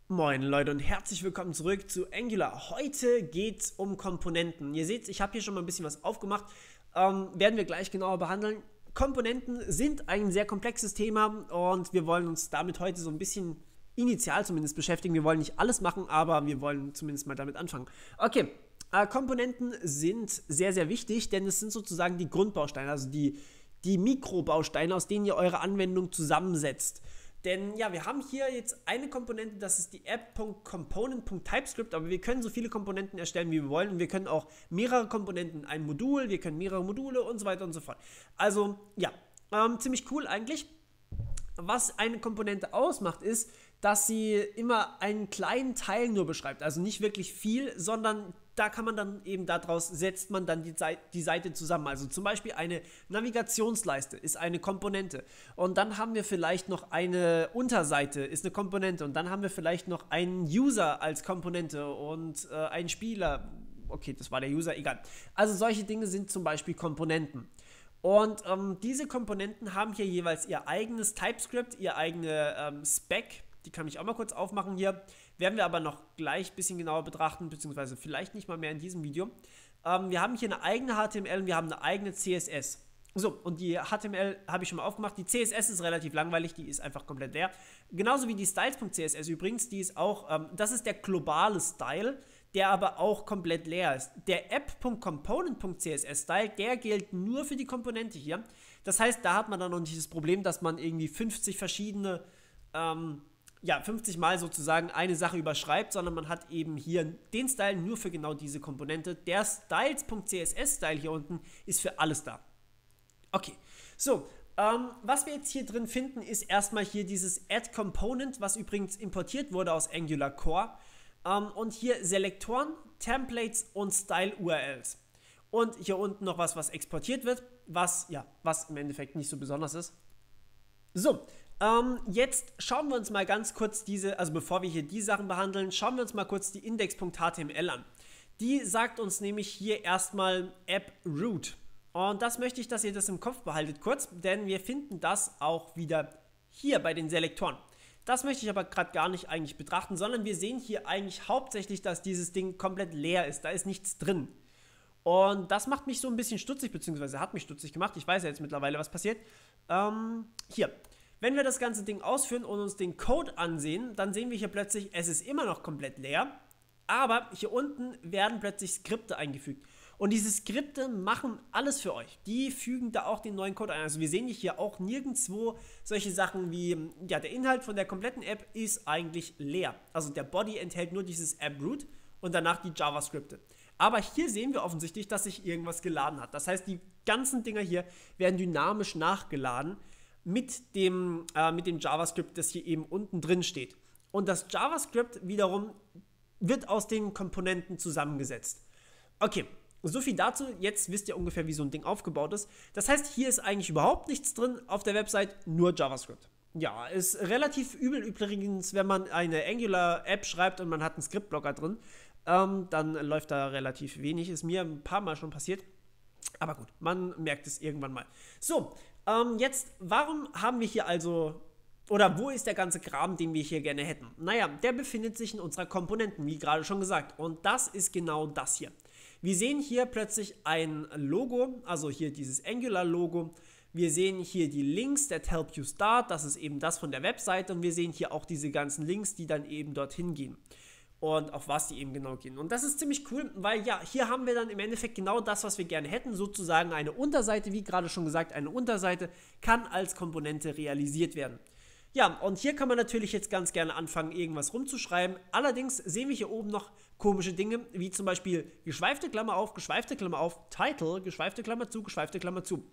Moin Leute und herzlich willkommen zurück zu Angular. Heute geht es um Komponenten. Ihr seht, ich habe hier schon mal ein bisschen was aufgemacht. Werden wir gleich genauer behandeln. Komponenten sind ein sehr komplexes Thema und wir wollen uns damit heute so ein bisschen initial zumindest beschäftigen. Wir wollen nicht alles machen, aber wir wollen zumindest mal damit anfangen. Okay, Komponenten sind sehr, sehr wichtig, denn es sind sozusagen die Grundbausteine, also die Mikrobausteine, aus denen ihr eure Anwendung zusammensetzt. Denn ja, wir haben hier jetzt eine Komponente, das ist die app.component.typescript, aber wir können so viele Komponenten erstellen, wie wir wollen. Und wir können auch mehrere Komponenten in ein Modul, wir können mehrere Module und so weiter und so fort. Also ja, ziemlich cool eigentlich. Was eine Komponente ausmacht, ist, dass sie immer einen kleinen Teil nur beschreibt. Also nicht wirklich viel, sondern da kann man dann eben daraus setzt man dann die Seite zusammen. Also zum Beispiel eine Navigationsleiste ist eine Komponente. Und dann haben wir vielleicht noch eine Unterseite, ist eine Komponente. Und dann haben wir vielleicht noch einen User als Komponente und einen Spieler. Okay, das war der User, egal. Also solche Dinge sind zum Beispiel Komponenten. Und diese Komponenten haben hier jeweils ihr eigenes TypeScript, ihr eigene Spec. Die kann ich auch mal kurz aufmachen hier. Werden wir aber noch gleich ein bisschen genauer betrachten, beziehungsweise vielleicht nicht mal mehr in diesem Video. Wir haben hier eine eigene HTML und wir haben eine eigene CSS. So, und die HTML habe ich schon mal aufgemacht. Die CSS ist relativ langweilig, die ist einfach komplett leer. Genauso wie die Styles.css übrigens, die ist auch, das ist der globale Style, der aber auch komplett leer ist. Der app.component.css-Style, der gilt nur für die Komponente hier. Das heißt, da hat man dann noch nicht das Problem, dass man irgendwie 50 verschiedene, 50 Mal sozusagen eine Sache überschreibt, sondern man hat eben hier den Style nur für genau diese Komponente. Der Styles.css-Style hier unten ist für alles da. Okay, so, was wir jetzt hier drin finden, ist erstmal hier dieses Add Component, was übrigens importiert wurde aus Angular Core. Und hier Selektoren, Templates und Style-URLs. Und hier unten noch was exportiert wird, was im Endeffekt nicht so besonders ist. So, jetzt schauen wir uns mal ganz kurz also bevor wir hier die Sachen behandeln, schauen wir uns mal kurz die index.html an. Die sagt uns nämlich hier erstmal App Root. Und das möchte ich, dass ihr das im Kopf behaltet kurz, denn wir finden das auch wieder hier bei den Selektoren. Das möchte ich aber gerade gar nicht eigentlich betrachten, sondern wir sehen hier eigentlich hauptsächlich, dass dieses Ding komplett leer ist. Da ist nichts drin. Und das macht mich so ein bisschen stutzig, beziehungsweise hat mich stutzig gemacht. Ich weiß ja jetzt mittlerweile, was passiert. Hier, wenn wir das ganze Ding ausführen und uns den Code ansehen, dann sehen wir hier plötzlich, es ist immer noch komplett leer. Aber hier unten werden plötzlich Skripte eingefügt. Und diese Skripte machen alles für euch. Die fügen da auch den neuen Code ein. Also wir sehen hier auch nirgendwo solche Sachen wie, ja, der Inhalt von der kompletten App ist eigentlich leer. Also der Body enthält nur dieses App-Root und danach die JavaScripte. Aber hier sehen wir offensichtlich, dass sich irgendwas geladen hat. Das heißt, die ganzen Dinger hier werden dynamisch nachgeladen mit dem JavaScript, das hier eben unten drin steht. Und das JavaScript wiederum wird aus den Komponenten zusammengesetzt. Okay. So viel dazu, jetzt wisst ihr ungefähr, wie so ein Ding aufgebaut ist. Das heißt, hier ist eigentlich überhaupt nichts drin auf der Website, nur JavaScript. Ja, ist relativ übel übrigens, wenn man eine Angular-App schreibt und man hat einen Skriptblocker drin. Dann läuft da relativ wenig, ist mir ein paar Mal schon passiert. Aber gut, man merkt es irgendwann mal. So, jetzt, warum haben wir hier also, oder wo ist der ganze Kram, den wir hier gerne hätten? Naja, der befindet sich in unserer Komponenten, wie gerade schon gesagt. Und das ist genau das hier. Wir sehen hier plötzlich ein Logo, also hier dieses Angular-Logo. Wir sehen hier die Links, that help you start, das ist eben das von der Webseite. Und wir sehen hier auch diese ganzen Links, die dann eben dorthin gehen. Und auf was die eben genau gehen. Und das ist ziemlich cool, weil ja, hier haben wir dann im Endeffekt genau das, was wir gerne hätten. Sozusagen eine Unterseite, wie gerade schon gesagt, eine Unterseite kann als Komponente realisiert werden. Ja, und hier kann man natürlich jetzt ganz gerne anfangen, irgendwas rumzuschreiben. Allerdings sehen wir hier oben noch komische Dinge, wie zum Beispiel geschweifte Klammer auf, Title, geschweifte Klammer zu, geschweifte Klammer zu.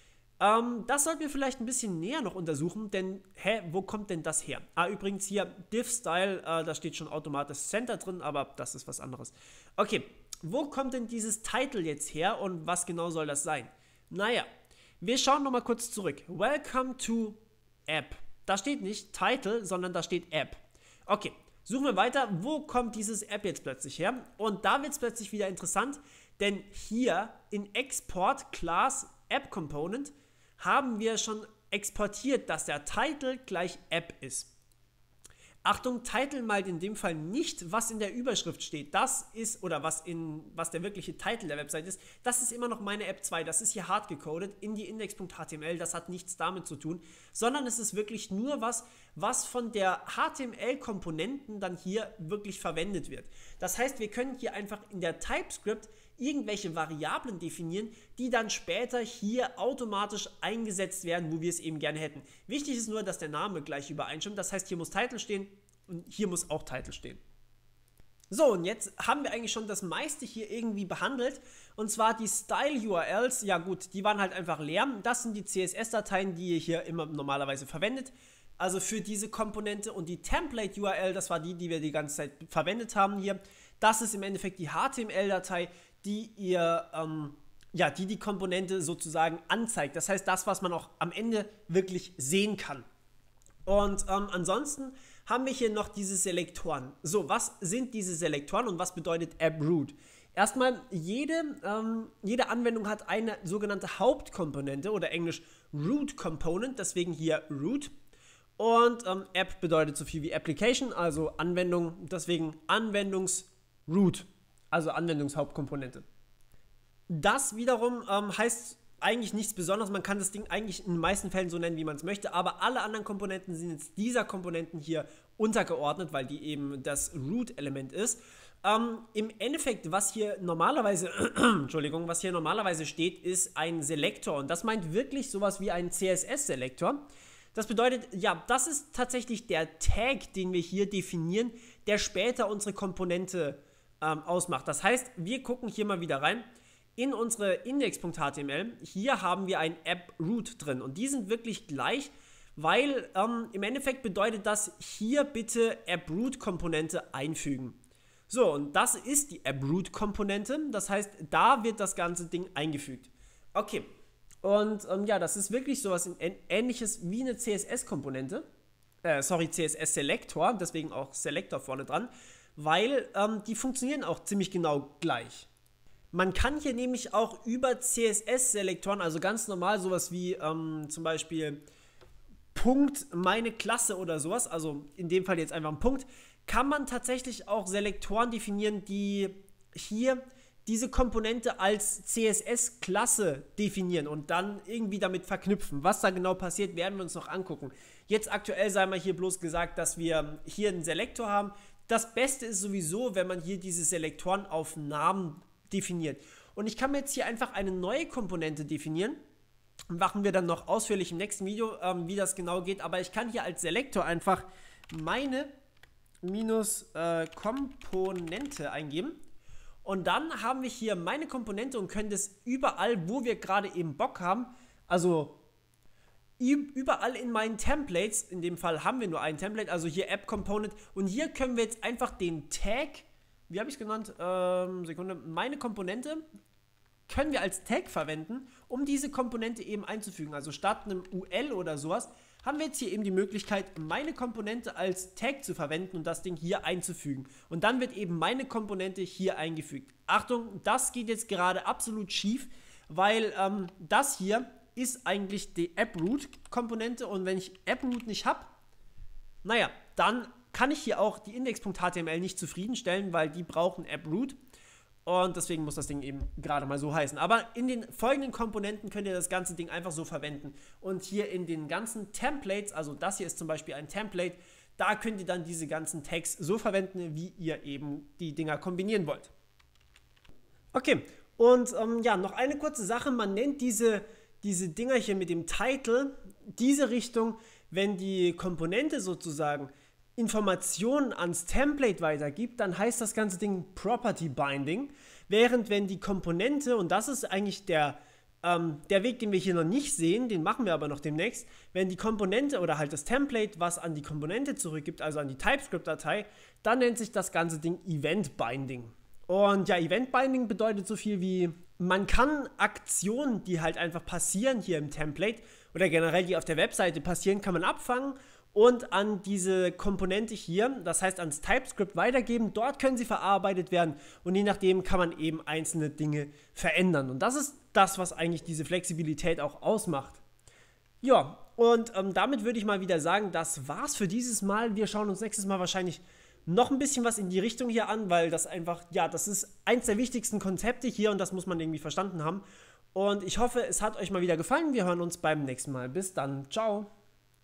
Das sollten wir vielleicht ein bisschen näher noch untersuchen, denn, wo kommt denn das her? Übrigens hier div-style, da steht schon automatisch Center drin, aber das ist was anderes. Okay, wo kommt denn dieses Title jetzt her und was genau soll das sein? Naja, wir schauen nochmal kurz zurück. Welcome to App. Da steht nicht Title, sondern da steht App. Okay, suchen wir weiter. Wo kommt dieses App jetzt plötzlich her? Und da wird es plötzlich wieder interessant, denn hier in Export Class App Component haben wir schon exportiert, dass der Title gleich App ist. Achtung, Title meint in dem Fall nicht, was in der Überschrift steht. Das ist, oder was der wirkliche Titel der Website ist, das ist immer noch meine App 2. Das ist hier hart gecodet in die index.html. Das hat nichts damit zu tun, sondern es ist wirklich nur was von der HTML-Komponenten dann hier wirklich verwendet wird. Das heißt, wir können hier einfach in der TypeScript irgendwelche Variablen definieren, die dann später hier automatisch eingesetzt werden, wo wir es eben gerne hätten. Wichtig ist nur, dass der Name gleich übereinstimmt. Das heißt, hier muss Title stehen und hier muss auch Title stehen. So, und jetzt haben wir eigentlich schon das meiste hier irgendwie behandelt. Und zwar die Style-URLs, ja gut, die waren halt einfach leer. Das sind die CSS-Dateien, die ihr hier immer normalerweise verwendet. Also für diese Komponente. Und die Template-URL, das war die wir die ganze Zeit verwendet haben hier. Das ist im Endeffekt die HTML-Datei, die die Komponente sozusagen anzeigt. Das heißt, das, was man auch am Ende wirklich sehen kann. Und ansonsten haben wir hier noch diese Selektoren. So, was sind diese Selektoren und was bedeutet AppRoot? Erstmal, jede Anwendung hat eine sogenannte Hauptkomponente oder englisch Root Component, deswegen hier Root. Und App bedeutet so viel wie Application, also Anwendung, deswegen Anwendungsroot. Also Anwendungshauptkomponente. Das wiederum heißt eigentlich nichts Besonderes. Man kann das Ding eigentlich in den meisten Fällen so nennen, wie man es möchte. Aber alle anderen Komponenten sind jetzt dieser Komponenten hier untergeordnet, weil die eben das Root-Element ist. Im Endeffekt, was hier normalerweise steht, ist ein Selektor. Und das meint wirklich sowas wie ein CSS-Selektor. Das bedeutet, ja, das ist tatsächlich der Tag, den wir hier definieren, der später unsere Komponente ausmacht. Das heißt, wir gucken hier mal wieder rein in unsere index.html. Hier haben wir ein AppRoot drin und die sind wirklich gleich, weil im Endeffekt bedeutet das hier bitte AppRoot-Komponente einfügen. So, und das ist die AppRoot-Komponente, das heißt, da wird das ganze Ding eingefügt. Okay, und ja, das ist wirklich sowas Ähnliches wie eine CSS-Komponente, CSS-Selektor, deswegen auch Selektor vorne dran, weil die funktionieren auch ziemlich genau gleich. Man kann hier nämlich auch über CSS-Selektoren, also ganz normal sowas wie zum Beispiel Punkt meine Klasse oder sowas, also in dem Fall jetzt einfach ein Punkt, kann man tatsächlich auch Selektoren definieren, die hier diese Komponente als CSS-Klasse definieren und dann irgendwie damit verknüpfen. Was da genau passiert, werden wir uns noch angucken. Jetzt aktuell sei mal hier bloß gesagt, dass wir hier einen Selektor haben. Das Beste ist sowieso, wenn man hier diese Selektoren auf Namen definiert. Und ich kann mir jetzt hier einfach eine neue Komponente definieren. Machen wir dann noch ausführlich im nächsten Video, wie das genau geht. Aber ich kann hier als Selektor einfach meine Komponente eingeben. Und dann haben wir hier meine Komponente und können das überall, wo wir gerade eben Bock haben, also überall in meinen Templates, in dem Fall haben wir nur ein Template, also hier App Component, und hier können wir jetzt einfach den Tag, wie habe ich es genannt, Sekunde, meine Komponente, können wir als Tag verwenden, um diese Komponente eben einzufügen. Also statt einem UL oder sowas, haben wir jetzt hier eben die Möglichkeit, meine Komponente als Tag zu verwenden und das Ding hier einzufügen. Und dann wird eben meine Komponente hier eingefügt. Achtung, das geht jetzt gerade absolut schief, weil das hier ist eigentlich die AppRoot-Komponente und wenn ich AppRoot nicht habe, naja, dann kann ich hier auch die index.html nicht zufriedenstellen, weil die brauchen AppRoot. Und deswegen muss das Ding eben gerade mal so heißen. Aber in den folgenden Komponenten könnt ihr das ganze Ding einfach so verwenden. Und hier in den ganzen Templates, also das hier ist zum Beispiel ein Template, da könnt ihr dann diese ganzen Tags so verwenden, wie ihr eben die Dinger kombinieren wollt. Okay, und ja, noch eine kurze Sache. Man nennt diese Dinger hier mit dem Title, diese Richtung, wenn die Komponente sozusagen Informationen ans Template weitergibt, dann heißt das ganze Ding Property Binding, während wenn die Komponente, und das ist eigentlich der Weg, den wir hier noch nicht sehen, den machen wir aber noch demnächst, wenn die Komponente oder halt das Template, was an die Komponente zurückgibt, also an die TypeScript-Datei, dann nennt sich das ganze Ding Event Binding. Und ja, Event Binding bedeutet so viel wie, man kann Aktionen, die halt einfach passieren hier im Template oder generell die auf der Webseite passieren, kann man abfangen und an diese Komponente hier, das heißt ans TypeScript weitergeben. Dort können sie verarbeitet werden und je nachdem kann man eben einzelne Dinge verändern. Und das ist das, was eigentlich diese Flexibilität auch ausmacht. Ja, Und damit würde ich mal wieder sagen, das war's für dieses Mal. Wir schauen uns nächstes Mal wahrscheinlich noch ein bisschen was in die Richtung hier an, weil das einfach, ja, das ist eins der wichtigsten Konzepte hier und das muss man irgendwie verstanden haben. Und ich hoffe, es hat euch mal wieder gefallen. Wir hören uns beim nächsten Mal. Bis dann. Ciao.